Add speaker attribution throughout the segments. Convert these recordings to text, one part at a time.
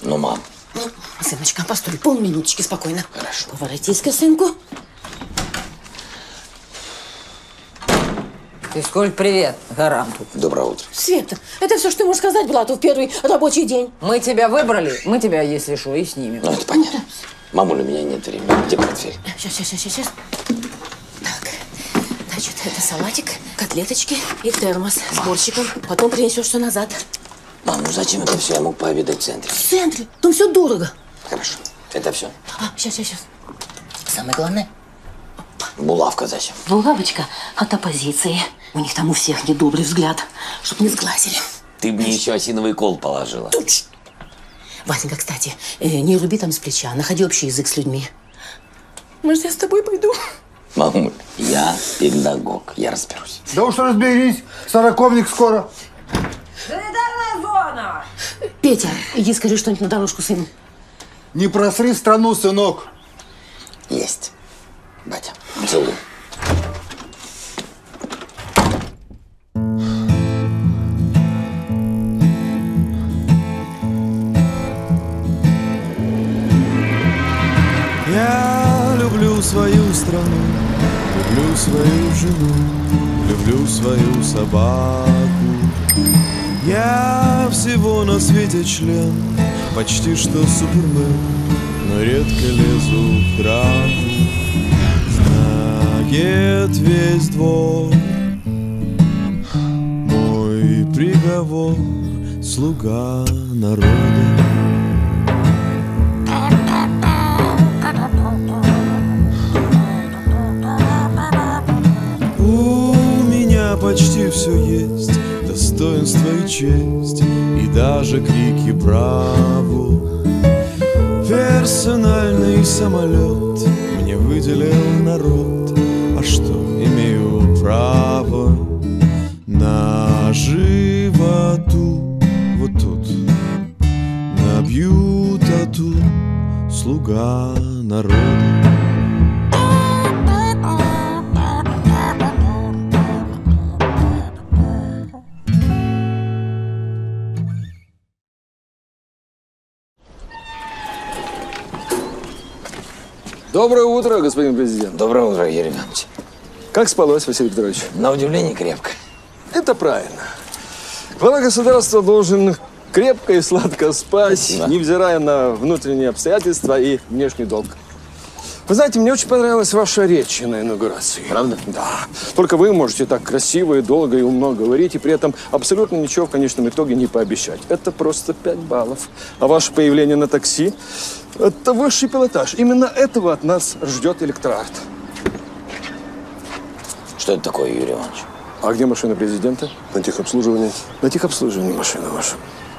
Speaker 1: Ну, мам.
Speaker 2: Сыночка, постой, полминуточки, спокойно.
Speaker 1: Хорошо.
Speaker 2: Поворотись-ка, сынку.
Speaker 3: Физкуль, привет, гаранту.
Speaker 1: Доброе утро.
Speaker 2: Света, это все, что ты можешь сказать, Блату, в первый рабочий день.
Speaker 3: Мы тебя выбрали, мы тебя, если что, и снимем.
Speaker 1: Ну, это понятно. Мамуля, у меня нет времени. Где портфель?
Speaker 2: Сейчас. Так, значит, это салатик, котлеточки и термос с борщиком. Потом принесешь все назад.
Speaker 1: Мам, ну зачем это все? Я мог пообедать в центре.
Speaker 2: В центре? Там все дорого.
Speaker 1: Хорошо. Это все?
Speaker 2: Сейчас. Самое главное.
Speaker 1: Булавка зачем?
Speaker 2: Булавочка от оппозиции. У них там у всех недобрый взгляд, чтоб не сглазили.
Speaker 1: Ты мне еще осиновый кол положила.
Speaker 2: Туч! Васенька, кстати, не руби там с плеча, находи общий язык с людьми. Может, я с тобой пойду?
Speaker 1: Мамуль, я педагог, я разберусь.
Speaker 4: Да уж разберись, сороковник скоро.
Speaker 3: Санитарная зона!
Speaker 2: Петя, иди скажи что-нибудь на дорожку сыну.
Speaker 4: Не просри страну, сынок.
Speaker 1: Есть. Батя, целую.
Speaker 5: Я люблю свою страну, люблю свою жену, люблю свою собаку. Я всего на свете член, почти что супермен, но редко лезу в драку. Знает весь двор мой приговор, слуга народа. Почти все есть, достоинство и честь, и даже крики браво. Персональный самолет мне выделил народ, а что, имею право на животу. Вот тут набью тату, слуга народа.
Speaker 6: Доброе утро, господин президент.
Speaker 1: Доброе утро, Юрий Иванович.
Speaker 6: Как спалось, Василий Петрович?
Speaker 1: На удивление крепко.
Speaker 6: Это правильно. Глава государства должен крепко и сладко спать,
Speaker 1: Да.
Speaker 6: невзирая на внутренние обстоятельства и внешний долг. Вы знаете, мне очень понравилась ваша речь на инаугурации.
Speaker 1: Правда?
Speaker 6: Да. Только вы можете так красиво и долго и умно говорить, и при этом абсолютно ничего в конечном итоге не пообещать. Это просто 5 баллов. А ваше появление на такси – это высший пилотаж. Именно этого от нас ждет электорат.
Speaker 1: Что это такое, Юрий Иванович?
Speaker 6: А где машина президента?
Speaker 7: На техобслуживании.
Speaker 6: На техобслуживании машина ваша.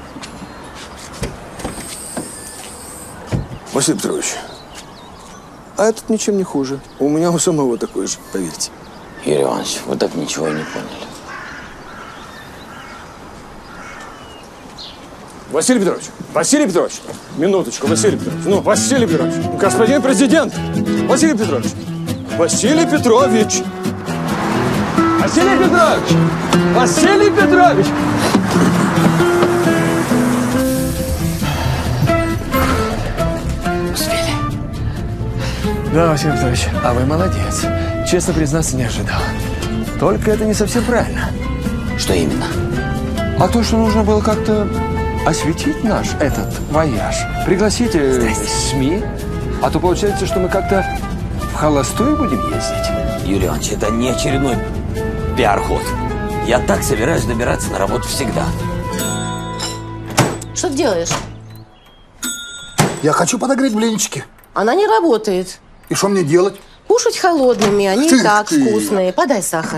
Speaker 6: Василий Петрович, а этот ничем не хуже. У меня у самого такой же, поверьте.
Speaker 1: Юрий Иванович, вы так ничего и не поняли.
Speaker 6: Василий Петрович, минуточку, Василий Петрович. Ну, Василий Петрович, господин президент, Василий Петрович, Василий Петрович, Василий Петрович, Василий Петрович.
Speaker 1: Успели.
Speaker 6: Да, Василий Петрович, а вы молодец. Честно признаться, не ожидал. Только это не совсем правильно.
Speaker 1: Что именно?
Speaker 6: А то, что нужно было как-то осветить наш этот вояж. Пригласите СМИ, а то получается, что мы как-то в холостую будем ездить.
Speaker 1: Юрий Иванович, это не очередной пиар-ход. Я так собираюсь добираться на работу всегда.
Speaker 2: Что ты делаешь?
Speaker 4: Я хочу подогреть блинчики.
Speaker 2: Она не работает.
Speaker 4: И что мне делать?
Speaker 2: Кушать холодными, они и так вкусные. Подай сахар.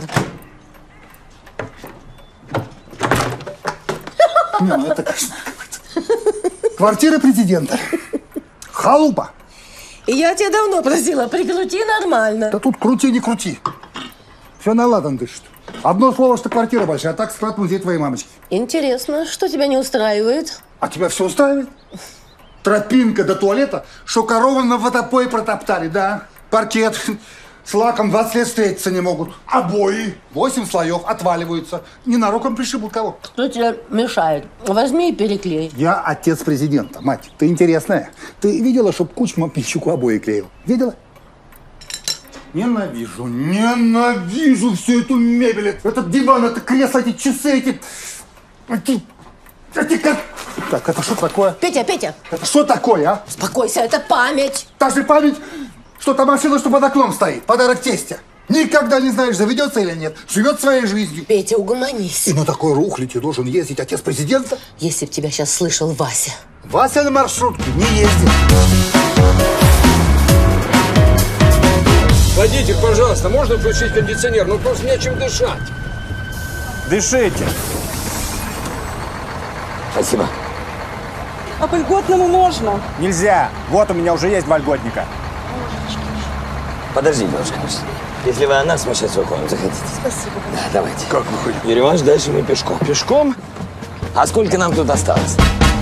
Speaker 4: Ну, это кошмар какой-то. Квартира президента. Халупа.
Speaker 2: Я тебя давно просила, прикрути нормально.
Speaker 4: Да тут крути, не крути. Все на ладан дышит. Одно слово, что квартира большая, а так склад музей твоей мамочки.
Speaker 2: Интересно, что тебя не устраивает?
Speaker 4: А тебя все устраивает? Тропинка до туалета, что корову на водопое протоптали, да? Паркет, С лаком 20 лет встретиться не могут. Обои 8 слоев отваливаются. Ненароком пришибут кого.
Speaker 2: Кто тебе мешает? Возьми и переклей.
Speaker 4: Я отец президента, мать. Ты интересная. Ты видела, чтоб Кучма Пищуку обои клеил? Видела? Ненавижу всю эту мебель. Этот диван, это кресло, эти часы, эти как... Так, это что такое?
Speaker 2: Петя, Петя!
Speaker 4: Это что такое, а?
Speaker 2: Успокойся, это память.
Speaker 4: Та же память, что та машина, что под окном стоит. Подарок тестя. Никогда не знаешь, заведется или нет. Живет своей жизнью.
Speaker 2: Петя, угомонись.
Speaker 4: И на такой рухляде должен ездить отец президента?
Speaker 2: Если б тебя сейчас слышал Вася.
Speaker 4: Вася на маршрутке не ездит.
Speaker 6: Водитель, пожалуйста, можно включить кондиционер? Ну просто нечем дышать.
Speaker 7: Дышите.
Speaker 1: Спасибо.
Speaker 8: А по льготному можно?
Speaker 7: Нельзя. Вот у меня уже есть 2 льготника.
Speaker 1: Подождите, пожалуйста. Если вы о нас, мы сейчас выходим. Заходите.
Speaker 2: Спасибо.
Speaker 1: Да, давайте.
Speaker 6: Как выходим?
Speaker 1: Юрий Иванович, дальше мы пешком.
Speaker 6: Пешком?
Speaker 1: А сколько нам тут осталось?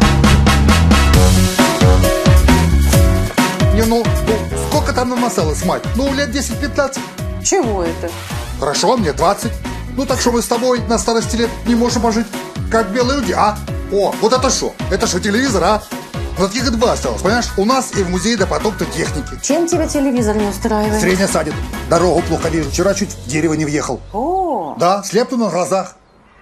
Speaker 4: Сколько там нам осталось, мать? Лет 10-15.
Speaker 8: Чего это?
Speaker 4: Хорошо, мне 20. Так что мы с тобой на старости лет не можем пожить, как белые люди, а? О, вот это что? Это что, телевизор, а? Таких и 2 осталось, понимаешь? У нас и в музее до поток-то техники.
Speaker 8: Чем тебя телевизор не устраивает?
Speaker 4: Средняя садит. Дорогу плохо вижу. Вчера чуть в дерево не въехал.
Speaker 8: О,
Speaker 4: Да, слепну на глазах.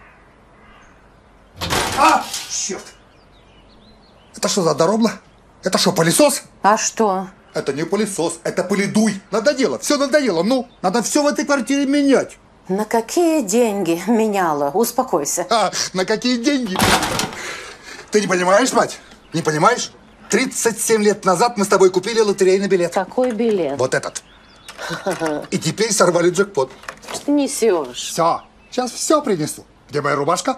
Speaker 4: А, черт. Это что за дорогла? Это что, пылесос?
Speaker 8: а что?
Speaker 4: Это не пылесос, это пыледуй. Надоело, все надоело. Надо все в этой квартире менять.
Speaker 8: На какие деньги меняла? Успокойся.
Speaker 4: На какие деньги? Ты не понимаешь, мать? Не понимаешь? 37 лет назад мы с тобой купили лотерейный билет.
Speaker 8: Какой билет?
Speaker 4: Вот этот. И теперь сорвали джекпот.
Speaker 8: Что ты несешь?
Speaker 4: Все. Сейчас все принесу. Где моя рубашка?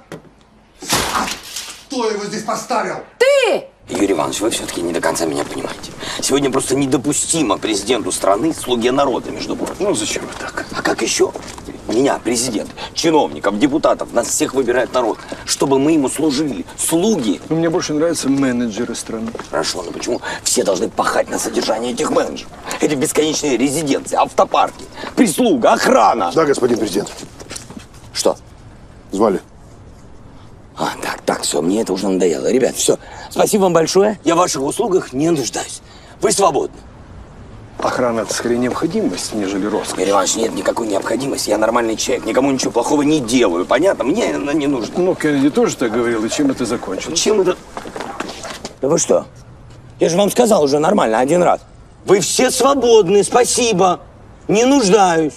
Speaker 4: Кто его здесь поставил?
Speaker 8: Ты!
Speaker 1: Юрий Иванович, вы все-таки не до конца меня понимаете. Сегодня просто недопустимо президенту страны слуге народа, между прочим.
Speaker 6: Зачем вы так?
Speaker 1: А как еще? Меня, президент, чиновников, депутатов, нас всех выбирает народ, чтобы мы ему служили. Слуги.
Speaker 6: Мне больше нравятся менеджеры страны.
Speaker 1: Хорошо, но почему все должны пахать на содержание этих менеджеров? Это бесконечные резиденции, автопарки, прислуга, охрана.
Speaker 9: Да, господин президент.
Speaker 1: Что?
Speaker 9: Звали.
Speaker 1: Так, все, мне это уже надоело. Ребят, все, спасибо вам большое. Я в ваших услугах не нуждаюсь. Вы свободны.
Speaker 6: Охрана – это скорее необходимость, нежели роскошь.
Speaker 1: Юрий Иванович, нет никакой необходимости. Я нормальный человек, никому ничего плохого не делаю. Понятно? Мне она не нужна.
Speaker 6: Кеннеди тоже так говорил. И чем это закончилось?
Speaker 1: Чем это? Да вы что? Я же вам сказал уже нормально, 1 раз. Вы все свободны, спасибо. Не нуждаюсь.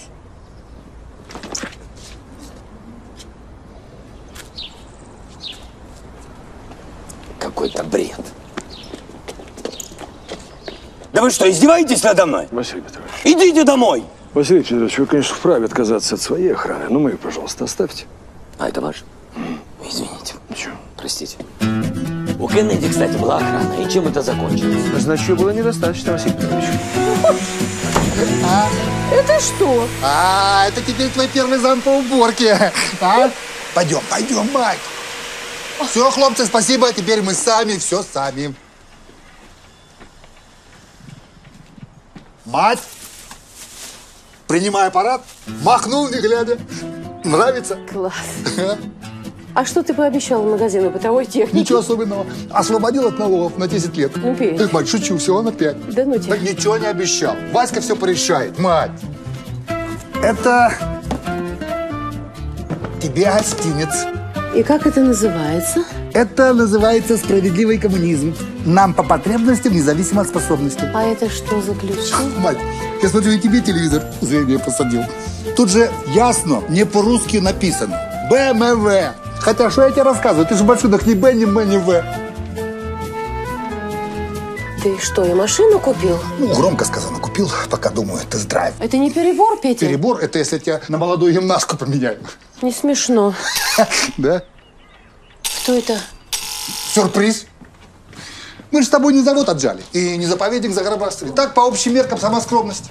Speaker 1: Какой-то бред. Да вы что, издеваетесь надо мной?
Speaker 6: Василий Петрович.
Speaker 1: Идите домой!
Speaker 6: Василий Петрович, вы, конечно, вправе отказаться от своей охраны, но мы ее, пожалуйста, оставьте.
Speaker 1: А это ваш? Извините.
Speaker 6: Ничего.
Speaker 1: Простите. У Кеннеди, кстати, была охрана. И чем это закончилось?
Speaker 6: Значит, ее было недостаточно, Василий Петрович.
Speaker 8: Это что?
Speaker 4: Это теперь твой первый зам по уборке. Пойдем, мать. Все, хлопцы, спасибо. Теперь мы сами, все сами. Мать, принимай аппарат, махнул, не глядя. Нравится?
Speaker 8: Класс. А что ты пообещал в магазину бытовой техники?
Speaker 4: Ничего особенного. Освободил от налогов на 10 лет.
Speaker 8: Ну, Петь.
Speaker 4: Эх, мать, шучу, всего на 5.
Speaker 8: Да ну тебя.
Speaker 4: Так ничего не обещал. Васька все порешает, мать. Это тебе гостинец.
Speaker 8: И как это называется?
Speaker 4: Это называется справедливый коммунизм. Нам по потребностям, независимо от способностей.
Speaker 8: А это что за ключи?
Speaker 4: Мать, я смотрю, и тебе телевизор зрение посадил. Тут же ясно, не по-русски написано. БМВ. Хотя, что я тебе рассказываю? Ты же большой, так ни Б, ни М, ни В.
Speaker 8: Ты что, и машину купил?
Speaker 4: Громко сказано, купил, пока думаю, тест-драйв.
Speaker 8: Это не перебор, Петя?
Speaker 4: Перебор – это если я тебя на молодую гимнастку поменяю.
Speaker 8: Не смешно.
Speaker 4: Да?
Speaker 8: Что это?
Speaker 4: Сюрприз. Мы же с тобой не завод отжали и не заповедник загробастали. Так, по общим меркам, сама скромность.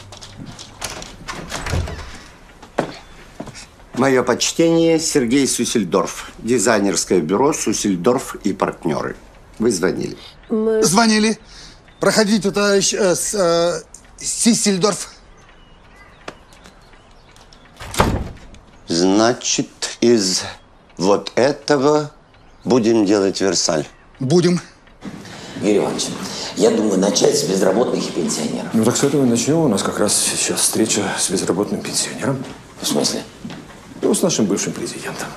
Speaker 10: Мое почтение, Сергей Сусельдорф, дизайнерское бюро «Сусельдорф и партнеры». Вы звонили.
Speaker 4: Звонили. Проходите, товарищ Сисельдорф.
Speaker 10: Значит, из вот этого будем делать Версаль.
Speaker 4: Будем.
Speaker 1: Юрий Иванович, я думаю начать с безработных и пенсионеров.
Speaker 6: Ну так с этого и начнем. У нас как раз сейчас встреча с безработным пенсионером.
Speaker 1: В смысле?
Speaker 6: Ну, с нашим бывшим президентом.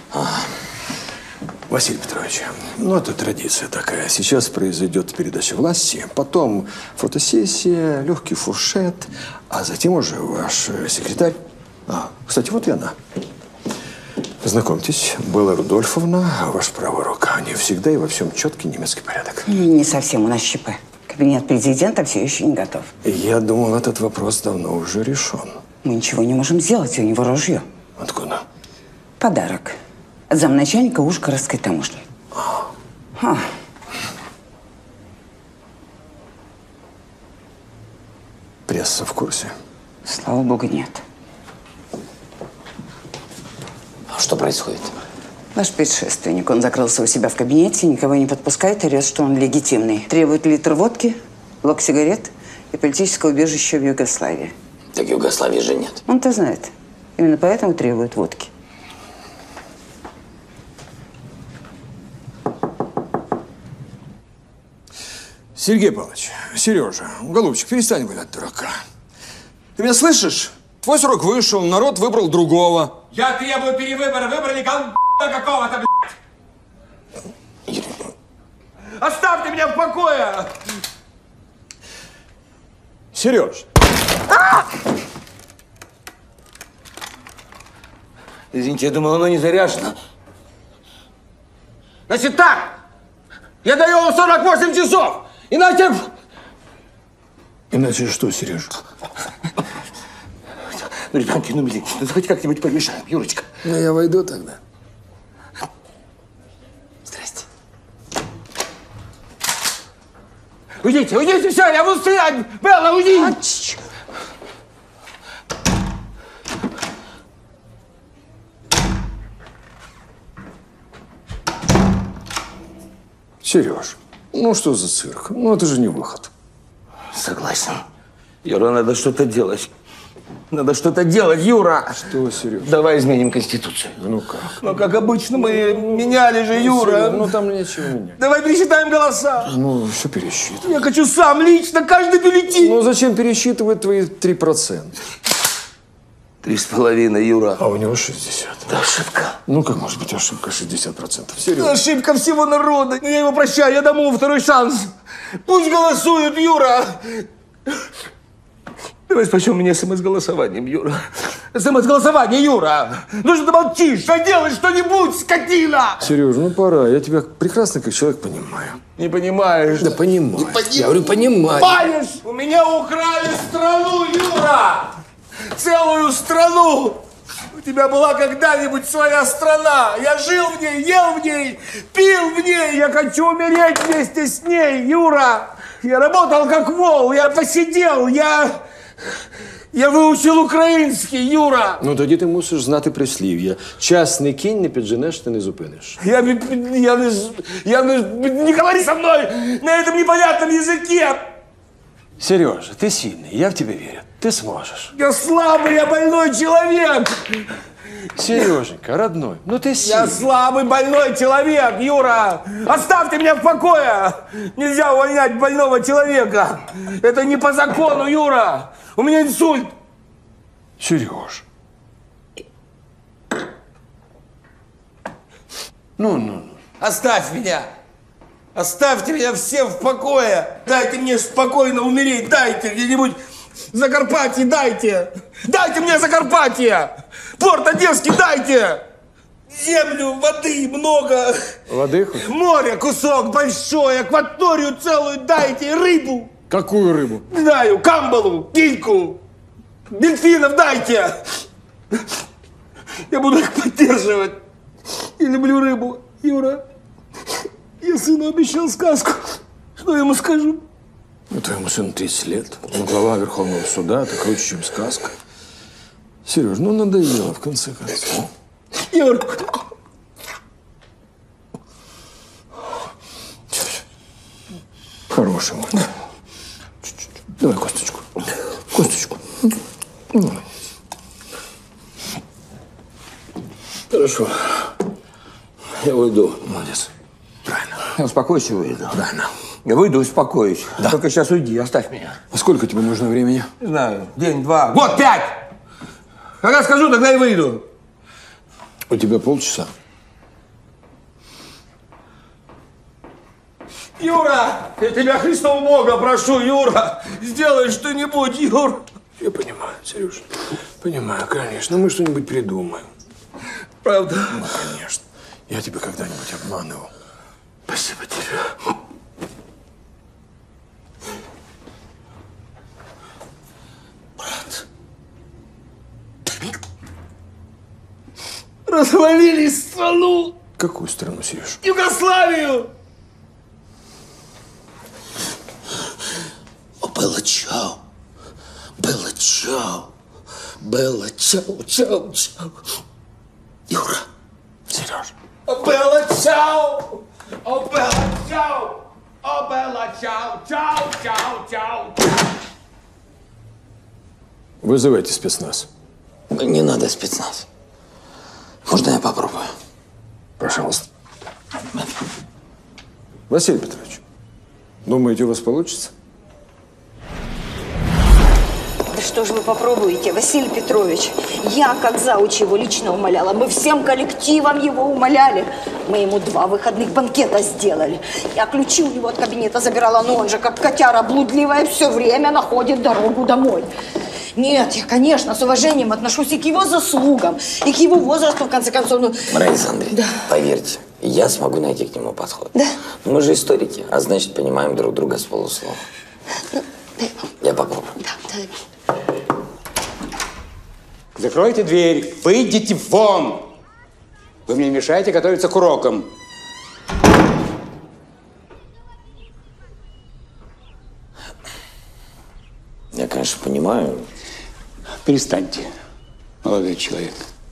Speaker 6: Василий Петрович, ну это традиция такая. Сейчас произойдет передача власти, потом фотосессия, легкий фуршет, а затем уже ваш секретарь. Кстати, вот и она. Знакомьтесь, Белла Рудольфовна, ваша правая рука. Не всегда и во всем четкий немецкий порядок.
Speaker 9: Не совсем, у нас ЧП. Кабинет президента все еще не готов.
Speaker 6: Я думал, этот вопрос давно уже решен.
Speaker 9: Мы ничего не можем сделать, у него ружье.
Speaker 6: Откуда?
Speaker 9: Подарок. От замначальника Ужгородской таможни.
Speaker 6: Пресса в курсе?
Speaker 9: Слава богу, нет.
Speaker 1: Что происходит?
Speaker 9: Ваш предшественник, он закрылся у себя в кабинете, никого не подпускает, орет, что он легитимный. Требует литр водки, блок сигарет и политическое убежище в Югославии.
Speaker 1: Так Югославии же нет.
Speaker 9: Он-то знает. Именно поэтому требует водки.
Speaker 6: Сергей Павлович, Сережа, голубчик, перестань валять дурака. Ты меня слышишь? Твой срок вышел, народ выбрал другого.
Speaker 11: Я требую перевыбора. Выбрали какого-то, блядь. Оставьте меня в покое!
Speaker 6: Сереж.
Speaker 1: Извините, я думал, оно не заряжено.
Speaker 11: Значит так, я даю вам 48 часов, иначе...
Speaker 6: Иначе что, Сереж?
Speaker 1: Ну, ребятки, ну, блин, ну, хоть как-нибудь помешаем, Юрочка.
Speaker 6: Ну, я войду тогда.
Speaker 1: Здрасте.
Speaker 11: Уйдите, уйдите, все, я буду стрелять! Белла, уйди!
Speaker 6: Сереж, ну что за цирк? Ну, это же не выход.
Speaker 1: Согласен. Юра, надо что-то делать. Надо что-то делать, Юра!
Speaker 6: Что, Сереж?
Speaker 1: Давай изменим Конституцию.
Speaker 6: Ну как?
Speaker 11: Ну, как обычно, мы меняли же, Юра.
Speaker 6: Сереж, ну там нечего менять.
Speaker 11: Давай пересчитаем голоса.
Speaker 6: Ну, все пересчитывай.
Speaker 11: Я хочу сам, лично, каждый бюллетень.
Speaker 6: Ну, зачем пересчитывать твои 3%?
Speaker 1: 3,5, Юра.
Speaker 6: А у него 60.
Speaker 1: Да ошибка.
Speaker 6: Ну, как может быть ошибка 60%? Сереж.
Speaker 11: Ошибка всего народа. Я его прощаю, я дам ему второй шанс. Пусть голосуют, Юра. Давай спасем меня СМС-голосованием, Юра. СМС-голосование, Юра. Ну что ты молчишь? Что делаешь? Что-нибудь, скотина!
Speaker 6: Сереж, ну пора. Я тебя прекрасно как человек понимаю.
Speaker 11: Не понимаешь.
Speaker 6: Да понимаю. Я говорю, понимаю.
Speaker 11: Понимаешь? У меня украли страну, Юра! Целую страну! У тебя была когда-нибудь своя страна? Я жил в ней, ел в ней, пил в ней. Я хочу умереть вместе с ней, Юра! Я работал как вол, я посидел, я вивчив український, Юра.
Speaker 6: Ну тоді ти мусиш знати прислів'я. Частний кінь не підженеш, ти не зупиниш.
Speaker 11: Не говори со мной на этом непонятном языке.
Speaker 6: Сережа, ты сильный, я в тебя верю. Ты сможешь.
Speaker 11: Я слабый, я больной человек.
Speaker 6: Сереженька, родной, ну ты сильный.
Speaker 11: Я слабый, больной человек, Юра. Оставьте меня в покое. Нельзя увольнять больного человека. Это не по закону, Юра. У меня инсульт.
Speaker 6: Сереж. Ну.
Speaker 11: Оставь меня. Оставьте меня всем в покое. Дайте мне спокойно умереть. Дайте где-нибудь в Закарпатье, дайте. Дайте мне Закарпатье. Порт Одесский дайте. Землю, воды много.
Speaker 6: Воды хоть?
Speaker 11: Море кусок большой, акваторию целую дайте, рыбу.
Speaker 6: Какую рыбу?
Speaker 11: Не знаю, камбалу, кильку, дельфинов дайте. Я буду их поддерживать. Я люблю рыбу, Юра. Я сыну обещал сказку. Что я ему скажу?
Speaker 6: Ну, твоему сыну 30 лет. Он глава Верховного суда, это круче, чем сказка. Сереж, ну надоело, в конце концов.
Speaker 11: Юр.
Speaker 6: Хороший мой. Чуть-чуть. Давай косточку. Косточку. Ну,
Speaker 1: Хорошо. Я уйду. Молодец. Правильно.
Speaker 11: Успокойся, выйду.
Speaker 1: Правильно.
Speaker 11: Я выйду, успокоюсь.
Speaker 1: Да.
Speaker 11: Только сейчас уйди, оставь меня.
Speaker 6: А сколько тебе нужно времени?
Speaker 11: Не знаю, день, два, год, 5! Когда скажу, тогда и выйду.
Speaker 6: У тебя полчаса.
Speaker 11: Юра, я тебя, Христова Бога, прошу, Юра, сделай что-нибудь, Юр.
Speaker 6: Я понимаю, Сереж. Понимаю, конечно. Мы что-нибудь придумаем.
Speaker 11: Правда?
Speaker 6: Ну, конечно. Я тебя когда-нибудь обманывал.
Speaker 11: Спасибо тебе. Брат. Развалили страну.
Speaker 6: Какую страну, Сереж?
Speaker 11: Югославию.
Speaker 1: Было чау. Было чау. Было чау, чау, чау. Юра.
Speaker 6: Сереж.
Speaker 11: Было чау. О, было чау. О, было чау, чау, чау, чау.
Speaker 6: Вызывайте спецназ.
Speaker 1: Не надо спецназ. Можно я попробую?
Speaker 6: Пожалуйста. Василий Петрович, думаете, у вас получится?
Speaker 12: Да что же вы попробуете, Василий Петрович? Я, как зауч, его лично умоляла. Мы всем коллективом его умоляли. Мы ему 2 выходных банкета сделали. Я ключи у него от кабинета забирала, но он же, как котяра блудливая, все время находит дорогу домой. Нет, я, конечно, с уважением отношусь и к его заслугам, и к его возрасту, в конце концов. Ну...
Speaker 1: Раиса Андреевна,
Speaker 12: да.
Speaker 1: Поверьте, я смогу найти к нему подход.
Speaker 12: Да.
Speaker 1: Мы же историки, а значит, понимаем друг друга с полуслова.
Speaker 12: Ну, да.
Speaker 1: Я попробую.
Speaker 12: Да.
Speaker 13: Закройте дверь, выйдите вон! Вы мне мешаете готовиться к урокам.
Speaker 1: Я, конечно, понимаю.
Speaker 13: Перестаньте, молодой человек.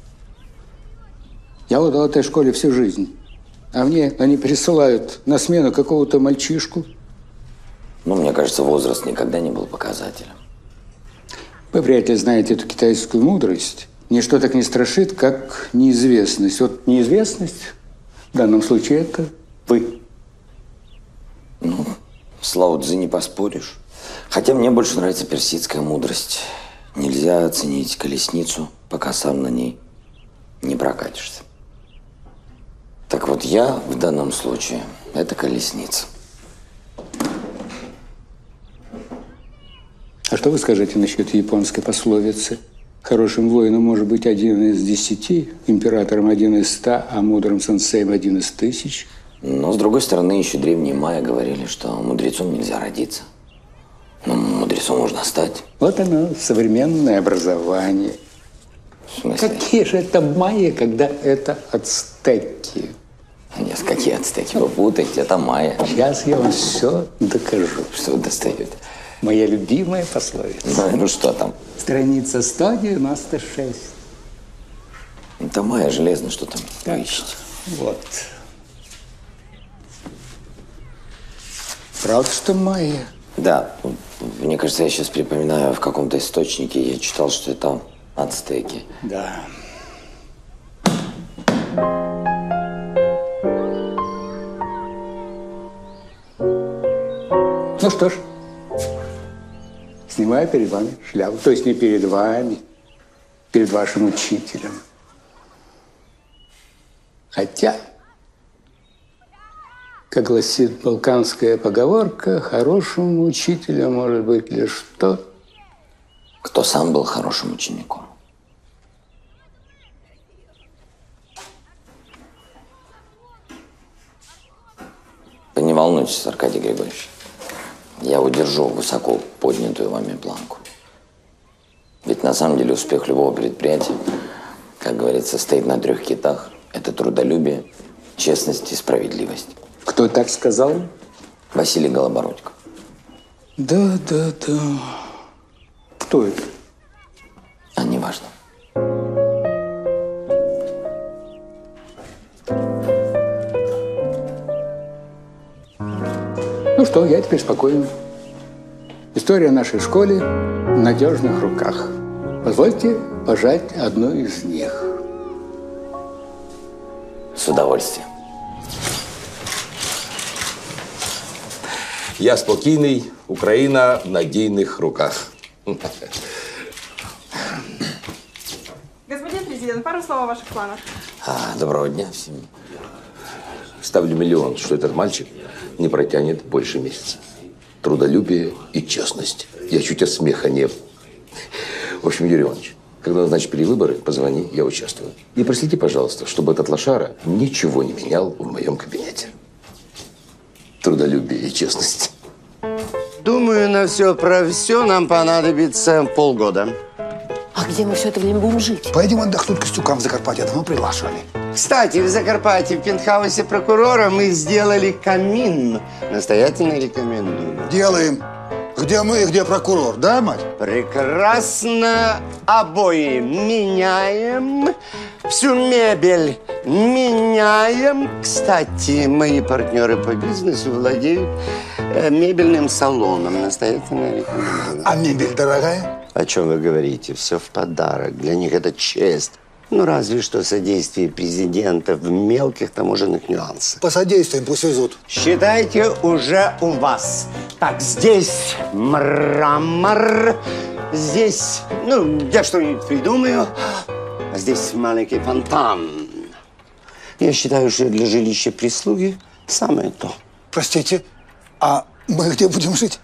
Speaker 13: Я отдал этой школе всю жизнь. А мне они присылают на смену какого-то мальчишку.
Speaker 1: Ну, мне кажется, возраст никогда не был показателем.
Speaker 13: Вы вряд ли знаете эту китайскую мудрость. Ничто так не страшит, как неизвестность. Вот неизвестность, в данном случае, это вы.
Speaker 1: Ну, с Лао Цзи не поспоришь. Хотя мне больше нравится персидская мудрость. Нельзя оценить колесницу, пока сам на ней не прокатишься. Так вот, я в данном случае – это колесница.
Speaker 13: А что вы скажете насчет японской пословицы? Хорошим воином может быть 1 из 10, императором 1 из 100, а мудрым сенсеем 1 из 1000.
Speaker 1: Но, с другой стороны, еще древние майя говорили, что мудрецом нельзя родиться. Но мудрецом можно стать.
Speaker 13: Вот оно, современное образование.
Speaker 1: В смысле?
Speaker 13: Какие же это майя, когда это ацтеки?
Speaker 1: Нет, какие ацтеки? Вы путаете, это майя.
Speaker 13: Сейчас я вам все докажу.
Speaker 1: Что вы достаете?
Speaker 13: Моя любимая пословица.
Speaker 1: Ну что там?
Speaker 13: Страница 196.
Speaker 1: Это майя железно, что там
Speaker 13: Так,
Speaker 1: ищете.
Speaker 13: вот. Правда, что майя?
Speaker 1: Да, мне кажется, я сейчас припоминаю, в каком-то источнике я читал, что это ацтеки.
Speaker 13: Да. Ну что ж, снимаю перед вами шляпу. То есть не перед вами, перед вашим учителем. Хотя, как гласит балканская поговорка, хорошим учителем может быть лишь тот,
Speaker 1: кто сам был хорошим учеником. Вы не волнуйтесь, Аркадий Григорьевич. Я удержу высоко поднятую вами планку. Ведь на самом деле успех любого предприятия, как говорится, стоит на 3 китах. Это трудолюбие, честность и справедливость.
Speaker 13: Кто так сказал?
Speaker 1: Vasiliy Holoborodko.
Speaker 13: Да. Кто это?
Speaker 1: А неважно.
Speaker 13: Ну что, я теперь спокоен. История нашей школы в надежных руках. Позвольте пожать одну из них.
Speaker 1: С удовольствием.
Speaker 11: Я спокійний, Україна в надійних руках.
Speaker 14: Господин президент, пару слов о ваших планах.
Speaker 1: Доброго дня всем.
Speaker 11: Ставлю миллион, что этот мальчик не протянет больше месяца. Трудолюбие и честность. Я чуть от смеха не... В общем, Юрий Иванович, когда назначишь перевыборы, позвони, я участвую. И проследи, пожалуйста, чтобы этот лошара ничего не менял в моем кабинете. Трудолюбие и честность.
Speaker 10: Думаю, на все про все нам понадобится полгода.
Speaker 2: А где мы все это время будем жить?
Speaker 4: Поедем отдохнуть к Костюкам в Закарпатье, давно приглашали.
Speaker 10: Кстати, в Закарпатье, в пентхаусе прокурора мы сделали камин. Настоятельно рекомендую.
Speaker 4: Делаем. Где мы и где прокурор, да, мать?
Speaker 10: Прекрасно. Обои меняем. Всю мебель меняем. Кстати, мои партнеры по бизнесу владеют мебельным салоном. Настоятельно рекомендую.
Speaker 4: А мебель дорогая?
Speaker 10: О чем вы говорите? Все в подарок. Для них это честь. Ну, разве что содействие президента в мелких таможенных нюансах.
Speaker 4: Посодействуем, пусть везут.
Speaker 10: Считайте, уже у вас. Так, здесь мрамор. Здесь, я что-нибудь придумаю. А здесь маленький фонтан. Я считаю, что для жилища прислуги самое то.
Speaker 4: Простите, а мы где будем жить?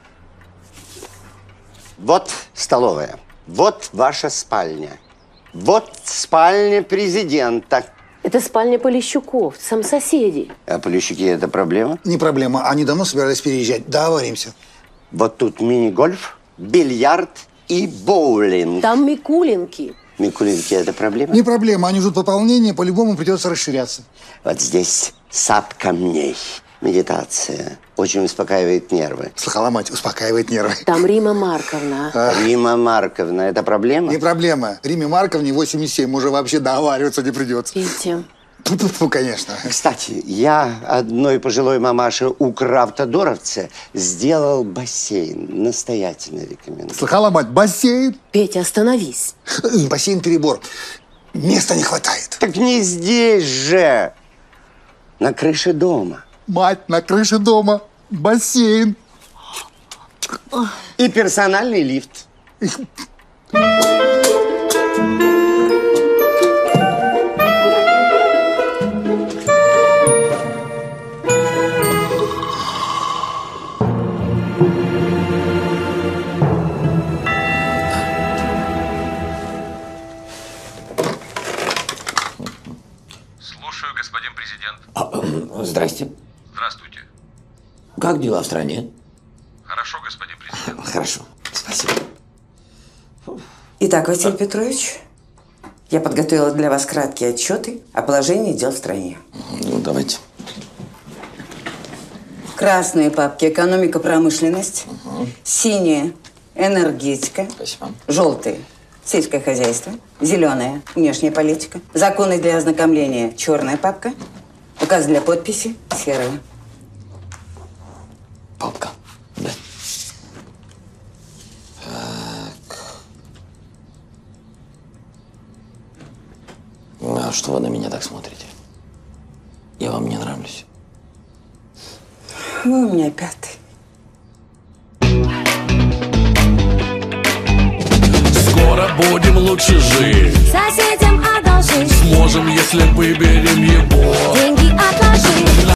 Speaker 10: Вот столовая. Вот ваша спальня. Вот спальня президента.
Speaker 8: Это спальня Полищуков, сам соседи.
Speaker 10: А Полищуки – это проблема?
Speaker 4: Не проблема. Они давно собирались переезжать. Договоримся.
Speaker 10: Вот тут мини-гольф, бильярд и боулинг.
Speaker 8: Там Микулинки.
Speaker 10: Микулинки – это проблема?
Speaker 4: Не проблема. Они ждут пополнения, по-любому придется расширяться.
Speaker 10: Вот здесь сад камней. Медитация. Очень успокаивает нервы.
Speaker 4: Слыхала, мать, успокаивает нервы.
Speaker 8: Там Рима Марковна.
Speaker 10: Рима Марковна, это проблема?
Speaker 4: Не проблема. Риме Марковне 87, уже вообще договариваться не придется.
Speaker 8: Видите?
Speaker 4: Фу, конечно.
Speaker 10: Кстати, я одной пожилой мамаше у крафтодоровца сделал бассейн. Настоятельно рекомендую.
Speaker 4: Слыхала, мать, бассейн?
Speaker 8: Петя, остановись.
Speaker 4: Бассейн перебор. Места не хватает.
Speaker 10: Так не здесь же. На крыше дома.
Speaker 4: Мать, на крыше дома. Бассейн.
Speaker 10: И персональный лифт.
Speaker 15: Слушаю, господин президент.
Speaker 1: Здрасте.
Speaker 15: Здравствуйте.
Speaker 1: Как дела в стране?
Speaker 15: Хорошо, господин президент.
Speaker 1: Хорошо. Спасибо.
Speaker 9: Итак, Василий Петрович, я подготовила для вас краткие отчеты о положении дел в стране.
Speaker 1: Ну, давайте.
Speaker 9: Красные папки – экономика, промышленность. Синие – энергетика.
Speaker 1: Спасибо.
Speaker 9: Желтые – сельское хозяйство. Зеленая – внешняя политика. Законы для ознакомления – черная папка. Указ для подписи – серая.
Speaker 1: Папка. Да. Так. А что вы на меня так смотрите? Я вам не нравлюсь.
Speaker 9: Вы у меня пятый.
Speaker 16: Скоро будем лучше жить.
Speaker 17: Соседям одолжить.
Speaker 16: Сможем, если выберем его.
Speaker 17: Деньги отложить.